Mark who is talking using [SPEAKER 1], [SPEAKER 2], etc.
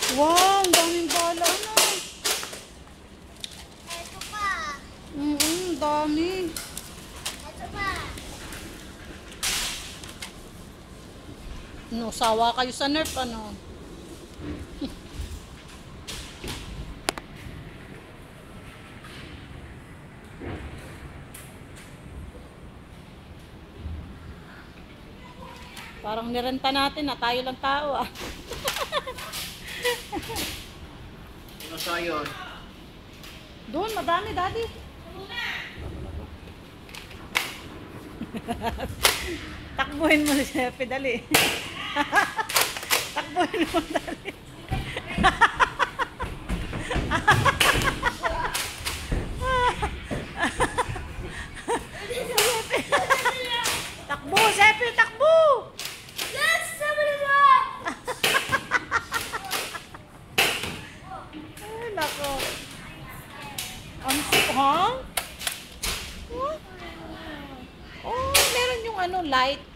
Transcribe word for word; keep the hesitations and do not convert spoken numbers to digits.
[SPEAKER 1] Wow, ang daming bala na.
[SPEAKER 2] Ito pa.
[SPEAKER 1] Mm, dami.
[SPEAKER 2] Ito pa.
[SPEAKER 1] No, sawa kayo sa Nerf, ano? Parang nirenta natin na tayo lang tao ah.
[SPEAKER 3] Ano sa yun?
[SPEAKER 1] Doon, madami, daddy. Takbuhin mo si Sepe, dali. Takbuhin mo, dali. Takbo, Sepe, takbo!
[SPEAKER 2] Yes! Sabi nila!
[SPEAKER 1] Ay, nako. Ang ha? Huh? Oh, meron yung ano, light.